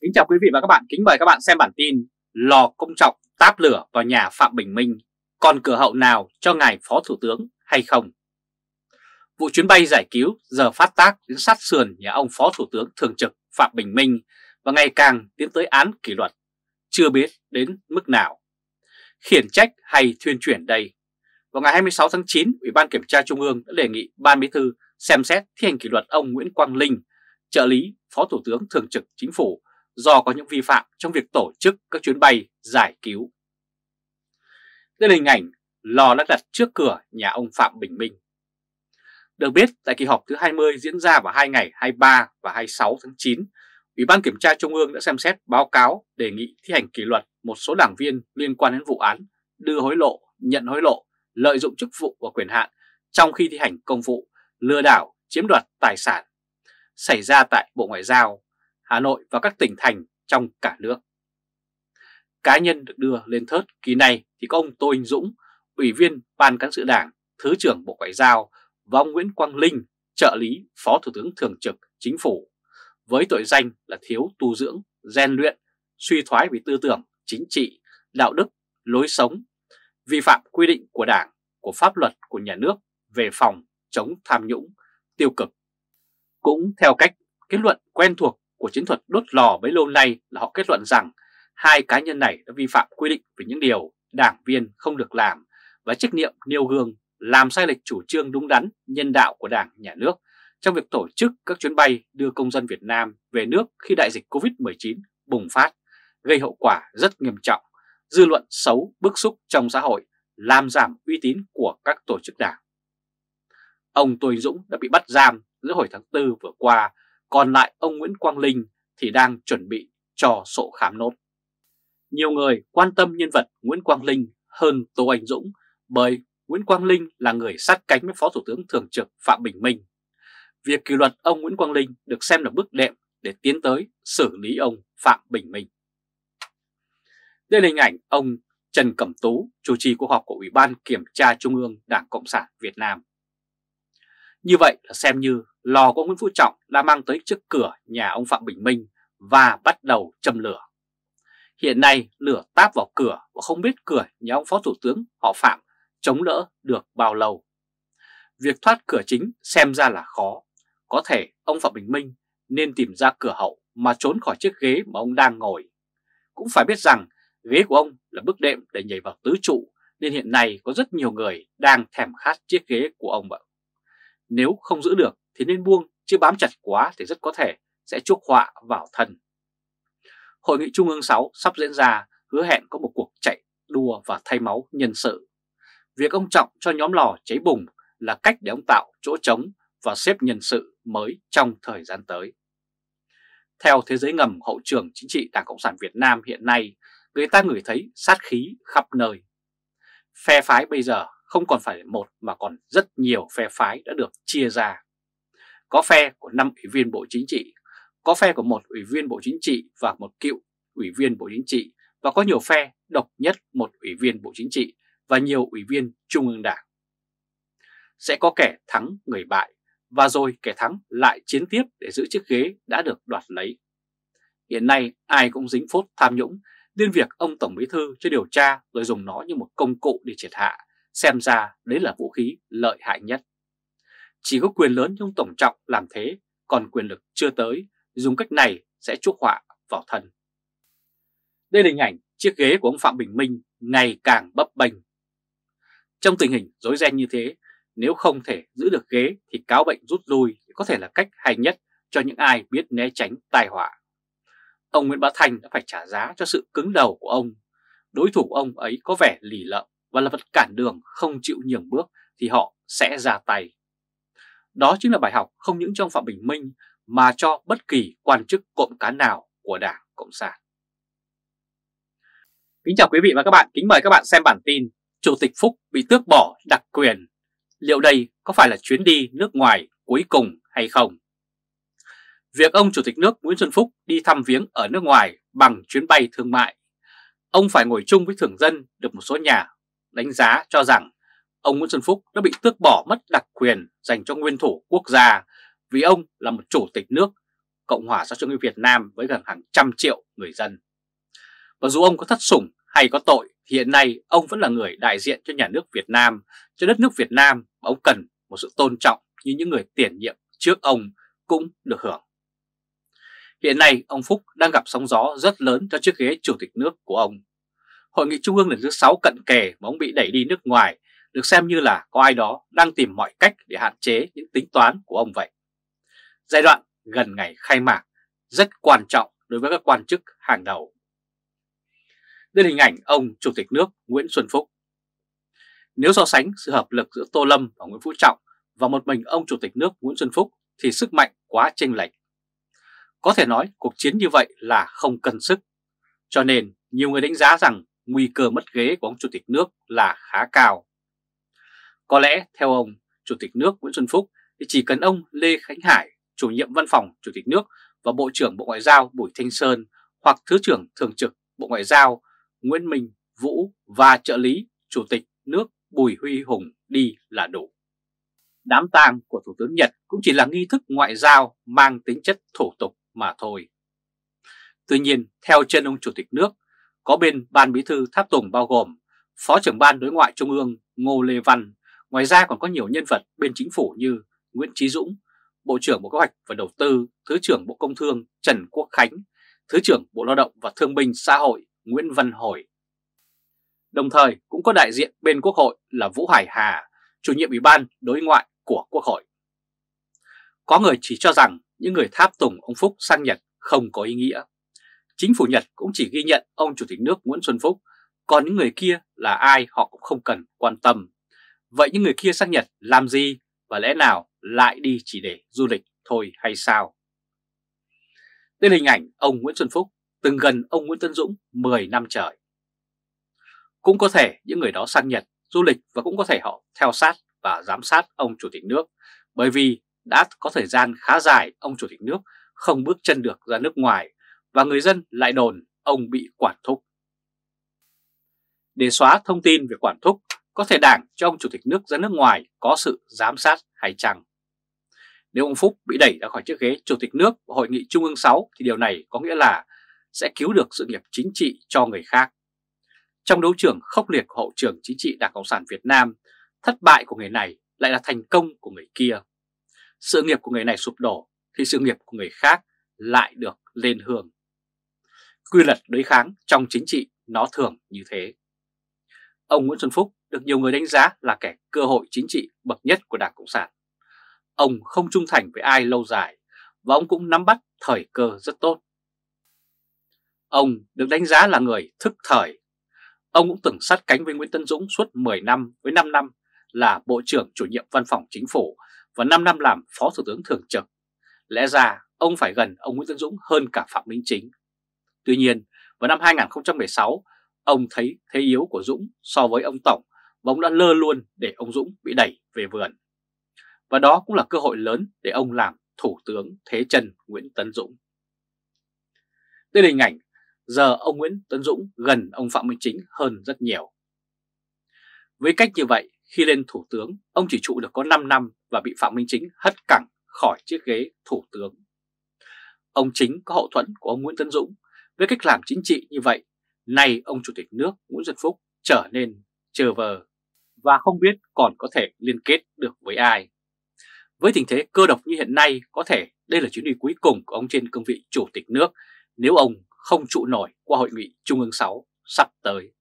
Kính chào quý vị và các bạn, kính mời các bạn xem bản tin Lò Công Trọng táp lửa vào nhà Phạm Bình Minh, còn cửa hậu nào cho ngài Phó Thủ tướng hay không? Vụ chuyến bay giải cứu giờ phát tác đến sát sườn nhà ông Phó Thủ tướng thường trực Phạm Bình Minh và ngày càng tiến tới án kỷ luật, chưa biết đến mức nào. Khiển trách hay thuyên chuyển đây? Vào ngày 26 tháng 9, Ủy ban Kiểm tra Trung ương đã đề nghị Ban Bí thư xem xét thi hành kỷ luật ông Nguyễn Quang Linh, trợ lý Phó Thủ tướng Thường trực Chính phủ, do có những vi phạm trong việc tổ chức các chuyến bay giải cứu. Đây là hình ảnh lò đã đặt trước cửa nhà ông Phạm Bình Minh. Được biết, tại kỳ họp thứ 20 diễn ra vào 2 ngày 23 và 26 tháng 9, Ủy ban Kiểm tra Trung ương đã xem xét báo cáo đề nghị thi hành kỷ luật một số đảng viên liên quan đến vụ án đưa hối lộ, nhận hối lộ, lợi dụng chức vụ và quyền hạn trong khi thi hành công vụ, lừa đảo, chiếm đoạt tài sản xảy ra tại Bộ Ngoại giao, Hà Nội và các tỉnh thành trong cả nước. Cá nhân được đưa lên thớt kỳ này thì có ông Tô Anh Dũng, Ủy viên Ban Cán sự Đảng, Thứ trưởng Bộ Ngoại giao, và ông Nguyễn Quang Linh, trợ lý Phó Thủ tướng Thường trực Chính phủ, với tội danh là thiếu tu dưỡng, rèn luyện, suy thoái về tư tưởng, chính trị, đạo đức, lối sống, vi phạm quy định của Đảng, của pháp luật của nhà nước về phòng chống tham nhũng, tiêu cực. Cũng theo cách kết luận quen thuộc của chiến thuật đốt lò bấy lâu nay là họ kết luận rằng hai cá nhân này đã vi phạm quy định về những điều đảng viên không được làm và trách nhiệm nêu gương làm sai lệch chủ trương đúng đắn nhân đạo của Đảng, Nhà nước trong việc tổ chức các chuyến bay đưa công dân Việt Nam về nước khi đại dịch Covid-19 bùng phát, gây hậu quả rất nghiêm trọng, dư luận xấu, bức xúc trong xã hội, làm giảm uy tín của các tổ chức đảng. Ông Tô Anh Dũng đã bị bắt giam giữa hồi tháng 4 vừa qua, còn lại ông Nguyễn Quang Linh thì đang chuẩn bị cho sổ khám nốt. Nhiều người quan tâm nhân vật Nguyễn Quang Linh hơn Tô Anh Dũng bởi Nguyễn Quang Linh là người sát cánh với Phó Thủ tướng Thường trực Phạm Bình Minh. Việc kỷ luật ông Nguyễn Quang Linh được xem là bước đệm để tiến tới xử lý ông Phạm Bình Minh. Đây là hình ảnh ông Trần Cẩm Tú chủ trì cuộc họp của Ủy ban Kiểm tra Trung ương Đảng Cộng sản Việt Nam. Như vậy là xem như lò của ông Nguyễn Phú Trọng đã mang tới trước cửa nhà ông Phạm Bình Minh và bắt đầu châm lửa. Hiện nay lửa táp vào cửa và không biết cửa nhà ông Phó Thủ tướng họ Phạm chống đỡ được bao lâu. Việc thoát cửa chính xem ra là khó. Có thể ông Phạm Bình Minh nên tìm ra cửa hậu mà trốn khỏi chiếc ghế mà ông đang ngồi. Cũng phải biết rằng ghế của ông là bước đệm để nhảy vào tứ trụ, nên hiện nay có rất nhiều người đang thèm khát chiếc ghế của ông vậy. Nếu không giữ được thì nên buông, chứ bám chặt quá thì rất có thể sẽ chuốc họa vào thân. Hội nghị Trung ương 6 sắp diễn ra, hứa hẹn có một cuộc chạy đua và thay máu nhân sự. Việc ông Trọng cho nhóm lò cháy bùng là cách để ông tạo chỗ trống và xếp nhân sự mới trong thời gian tới. Theo thế giới ngầm hậu trường chính trị Đảng Cộng sản Việt Nam hiện nay, người ta ngửi thấy sát khí khắp nơi. Phe phái bây giờ không còn phải một mà còn rất nhiều phe phái đã được chia ra. Có phe của 5 ủy viên Bộ Chính trị, có phe của 1 ủy viên Bộ Chính trị và 1 cựu ủy viên Bộ Chính trị, và có nhiều phe độc nhất 1 ủy viên Bộ Chính trị và nhiều ủy viên Trung ương Đảng. Sẽ có kẻ thắng người bại, và rồi kẻ thắng lại chiến tiếp để giữ chiếc ghế đã được đoạt lấy. Hiện nay ai cũng dính phốt tham nhũng, nên việc ông Tổng Bí thư cho điều tra rồi dùng nó như một công cụ để triệt hạ, xem ra đấy là vũ khí lợi hại nhất. Chỉ có quyền lớn như ông Tổng Trọng làm thế, còn quyền lực chưa tới, dùng cách này sẽ chuốc họa vào thân. Đây là hình ảnh chiếc ghế của ông Phạm Bình Minh ngày càng bấp bênh. Trong tình hình rối ren như thế, nếu không thể giữ được ghế thì cáo bệnh rút lui có thể là cách hay nhất cho những ai biết né tránh tai họa. Ông Nguyễn Bá Thanh đã phải trả giá cho sự cứng đầu của ông. Đối thủ của ông ấy có vẻ lì lợm và là vật cản đường, không chịu nhường bước thì họ sẽ ra tay. Đó chính là bài học không những cho ông Phạm Bình Minh mà cho bất kỳ quan chức cộng cán nào của Đảng Cộng sản. Kính chào quý vị và các bạn, kính mời các bạn xem bản tin Chủ tịch Phúc bị tước bỏ đặc quyền. Liệu đây có phải là chuyến đi nước ngoài cuối cùng hay không? Việc ông Chủ tịch nước Nguyễn Xuân Phúc đi thăm viếng ở nước ngoài bằng chuyến bay thương mại, ông phải ngồi chung với thường dân, được một số nhà đánh giá cho rằng ông Nguyễn Xuân Phúc đã bị tước bỏ mất đặc quyền dành cho nguyên thủ quốc gia vì ông là một chủ tịch nước Cộng hòa xã hội chủ nghĩa Việt Nam với gần hàng trăm triệu người dân. Và dù ông có thất sủng hay có tội thì hiện nay ông vẫn là người đại diện cho nhà nước Việt Nam, cho đất nước Việt Nam, và ông cần một sự tôn trọng như những người tiền nhiệm trước ông cũng được hưởng. Hiện nay ông Phúc đang gặp sóng gió rất lớn cho chiếc ghế chủ tịch nước của ông. Hội nghị Trung ương lần thứ 6 cận kề mà ông bị đẩy đi nước ngoài được xem như là có ai đó đang tìm mọi cách để hạn chế những tính toán của ông vậy. Giai đoạn gần ngày khai mạc rất quan trọng đối với các quan chức hàng đầu. Đây là hình ảnh ông Chủ tịch nước Nguyễn Xuân Phúc. Nếu so sánh sự hợp lực giữa Tô Lâm và Nguyễn Phú Trọng và một mình ông Chủ tịch nước Nguyễn Xuân Phúc thì sức mạnh quá chênh lệch. Có thể nói cuộc chiến như vậy là không cân sức, cho nên nhiều người đánh giá rằng nguy cơ mất ghế của ông Chủ tịch nước là khá cao. Có lẽ theo ông Chủ tịch nước Nguyễn Xuân Phúc thì chỉ cần ông Lê Khánh Hải, chủ nhiệm văn phòng Chủ tịch nước, và Bộ trưởng Bộ Ngoại giao Bùi Thanh Sơn hoặc Thứ trưởng Thường trực Bộ Ngoại giao Nguyễn Minh Vũ và trợ lý Chủ tịch nước Bùi Huy Hùng đi là đủ. Đám tang của Thủ tướng Nhật cũng chỉ là nghi thức ngoại giao mang tính chất thủ tục mà thôi. Tuy nhiên, theo chân ông Chủ tịch nước, có bên Ban Bí thư tháp tùng bao gồm Phó trưởng Ban Đối ngoại Trung ương Ngô Lê Văn, ngoài ra còn có nhiều nhân vật bên chính phủ như Nguyễn Chí Dũng, Bộ trưởng Bộ Kế hoạch và Đầu tư, Thứ trưởng Bộ Công Thương Trần Quốc Khánh, Thứ trưởng Bộ Lao động và Thương binh Xã hội Nguyễn Văn Hồi. Đồng thời cũng có đại diện bên Quốc hội là Vũ Hải Hà, chủ nhiệm Ủy ban Đối ngoại của Quốc hội. Có người chỉ cho rằng những người tháp tùng ông Phúc sang Nhật không có ý nghĩa. Chính phủ Nhật cũng chỉ ghi nhận ông Chủ tịch nước Nguyễn Xuân Phúc, còn những người kia là ai họ cũng không cần quan tâm. Vậy những người kia sang Nhật làm gì và lẽ nào lại đi chỉ để du lịch thôi hay sao? Đây là hình ảnh ông Nguyễn Xuân Phúc từng gần ông Nguyễn Tấn Dũng 10 năm trời. Cũng có thể những người đó sang Nhật du lịch và cũng có thể họ theo sát và giám sát ông Chủ tịch nước, bởi vì đã có thời gian khá dài ông Chủ tịch nước không bước chân được ra nước ngoài và người dân lại đồn ông bị quản thúc. Để xóa thông tin về quản thúc, có thể Đảng cho ông Chủ tịch nước ra nước ngoài có sự giám sát hay chăng? Nếu ông Phúc bị đẩy ra khỏi chiếc ghế Chủ tịch nước của Hội nghị Trung ương 6 thì điều này có nghĩa là sẽ cứu được sự nghiệp chính trị cho người khác. Trong đấu trường khốc liệt của hậu trường chính trị Đảng Cộng sản Việt Nam, thất bại của người này lại là thành công của người kia. Sự nghiệp của người này sụp đổ thì sự nghiệp của người khác lại được lên hương. Quy luật đối kháng trong chính trị nó thường như thế. Ông Nguyễn Xuân Phúc được nhiều người đánh giá là kẻ cơ hội chính trị bậc nhất của Đảng Cộng sản. Ông không trung thành với ai lâu dài và ông cũng nắm bắt thời cơ rất tốt. Ông được đánh giá là người thức thời. Ông cũng từng sát cánh với Nguyễn Tấn Dũng suốt 10 năm với 5 năm là Bộ trưởng Chủ nhiệm Văn phòng Chính phủ và 5 năm làm Phó Thủ tướng Thường trực. Lẽ ra ông phải gần ông Nguyễn Tấn Dũng hơn cả Phạm Minh Chính. Tuy nhiên, vào năm 2016, ông thấy thế yếu của Dũng so với ông Tổng và ông đã lơ luôn để ông Dũng bị đẩy về vườn. Và đó cũng là cơ hội lớn để ông làm Thủ tướng thế chân Nguyễn Tấn Dũng. Đây là hình ảnh giờ ông Nguyễn Tấn Dũng gần ông Phạm Minh Chính hơn rất nhiều. Với cách như vậy, khi lên Thủ tướng, ông chỉ trụ được có 5 năm và bị Phạm Minh Chính hất cẳng khỏi chiếc ghế Thủ tướng. Ông Chính có hậu thuẫn của ông Nguyễn Tấn Dũng. Với cách làm chính trị như vậy, nay ông Chủ tịch nước Nguyễn Xuân Phúc trở nên chơ vơ và không biết còn có thể liên kết được với ai. Với tình thế cơ độc như hiện nay, có thể đây là chuyến đi cuối cùng của ông trên cương vị Chủ tịch nước nếu ông không trụ nổi qua Hội nghị Trung ương 6 sắp tới.